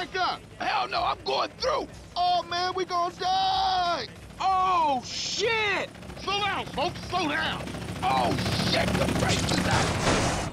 Back up! Hell no, I'm going through! Oh, man, we gonna die! Oh, shit! Slow down, folks, slow down! Oh shit, the brakes is out!